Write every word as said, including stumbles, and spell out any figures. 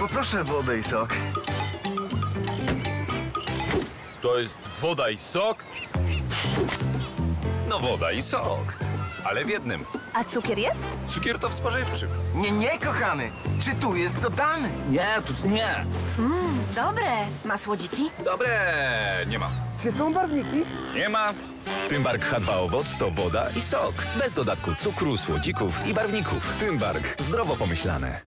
Poproszę wodę i sok. To jest woda i sok? No woda i sok, ale w jednym. A cukier jest? Cukier to w spożywczym. Nie, nie, kochany. Czy tu jest dodany? Nie, tu nie. Mmm, dobre. Ma słodziki? Dobre, nie ma. Czy są barwniki? Nie ma. Tymbark H dwa Owoc to woda i sok. Bez dodatku cukru, słodzików i barwników. Tymbark. Zdrowo pomyślane.